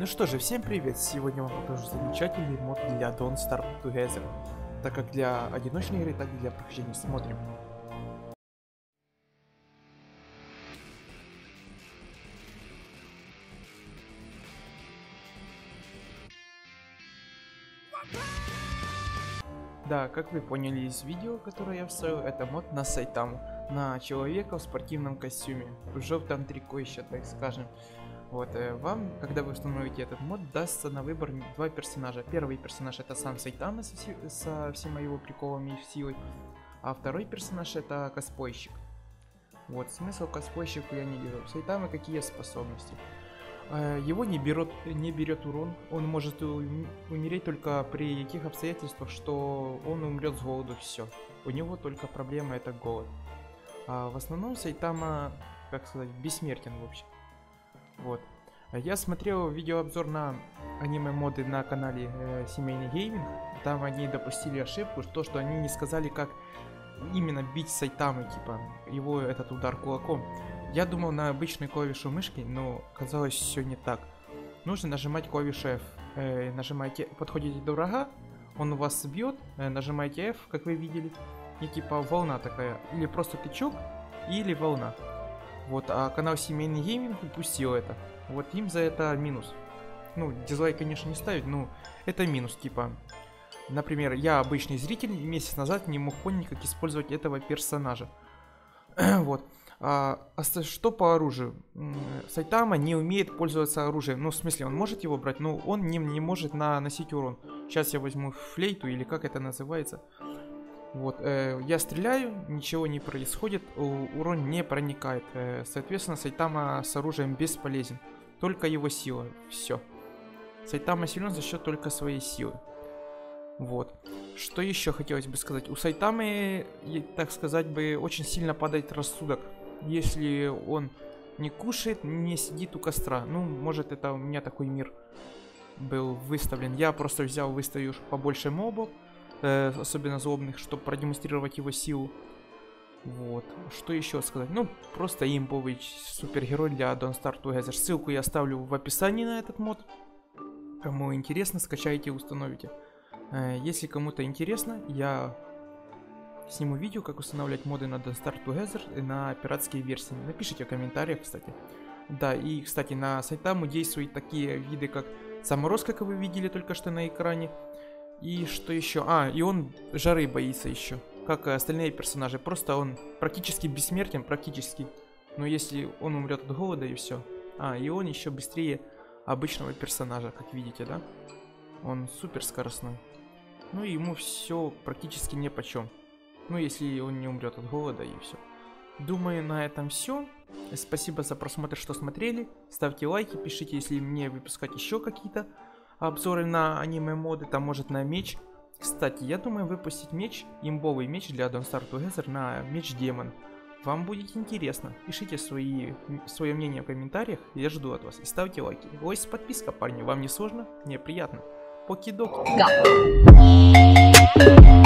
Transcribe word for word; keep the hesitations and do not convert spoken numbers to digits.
что же, всем привет! Сегодня вам покажу замечательный мод для Don't Starve Together. Так как для одиночной игры, так и для прохождения. Смотрим. Да, как вы поняли из видео, которое я вставил, это мод на Сайтаму. На человека в спортивном костюме. В желтом трико еще, так скажем. Вот, э, вам, когда вы установите этот мод, дастся на выбор два персонажа. Первый персонаж это сам Сайтама со, все, со всеми его приколами и силой. А второй персонаж это косплейщик. Вот, смысл косплейщику я не вижу. У Сайтамы какие способности? Э, его не берет, не берет урон. Он может умереть только при таких обстоятельствах, что он умрет с голоду, все. У него только проблема это голод. А в основном Сайтама, как сказать, бессмертен вообще. Вот. Я смотрел видеообзор на аниме-моды на канале э, Семейный Гейминг. Там они допустили ошибку, то, что они не сказали, как именно бить Сайтамы, типа, его этот удар кулаком. Я думал на обычную клавишу мышки, но оказалось все не так. Нужно нажимать клавишу F. Э, нажимаете, подходите до врага, он вас бьет, э, нажимаете F, как вы видели, и типа волна такая, или просто тычок, или волна. Вот, а канал Семейный Гейминг упустил это. Вот им за это минус. Ну, дизлайк, конечно, не ставить, но это минус, типа. Например, я обычный зритель, месяц назад не мог понять, как использовать этого персонажа. Вот. А, а что по оружию? Сайтама не умеет пользоваться оружием. Ну, в смысле, он может его брать, но он не, не может наносить урон. Сейчас я возьму флейту, или как это называется. Вот, э, я стреляю, ничего не происходит, урон не проникает. Э, соответственно, Сайтама с оружием бесполезен. Только его сила. Все. Сайтама силен за счет только своей силы. Вот. Что еще хотелось бы сказать? У Сайтамы, так сказать бы, очень сильно падает рассудок. Если он не кушает, не сидит у костра. Ну, может, это у меня такой мир был выставлен. Я просто взял, выставил побольше мобов. Особенно злобных, чтобы продемонстрировать его силу. Вот. Что еще сказать? Ну, просто имбовый супергерой для Don't Starve Together. Ссылку я оставлю в описании на этот мод. Кому интересно, скачайте и установите. Если кому-то интересно, я сниму видео, как устанавливать моды на Don't Starve Together на пиратские версии. Напишите в комментариях, кстати. Да, и, кстати, на Сайтаму действуют такие виды, как заморозка, как вы видели только что на экране. И что еще? А, и он жары боится еще, как и остальные персонажи. Просто он практически бессмертен, практически. Но если он умрет от голода и все. А, и он еще быстрее обычного персонажа, как видите, да? Он супер скоростной. Ну и ему все практически нипочем. Ну, если он не умрет от голода и все. Думаю, на этом все. Спасибо за просмотр, что смотрели. Ставьте лайки, пишите, если мне выпускать еще какие-то обзоры на аниме-моды, там может на меч. Кстати, я думаю выпустить меч, имбовый меч для Don't Starve Together на меч демон. Вам будет интересно. Пишите свои, свое мнение в комментариях, я жду от вас. И ставьте лайки. Лайк, подписка, парни, вам не сложно? Мне приятно. Покидоки. Да.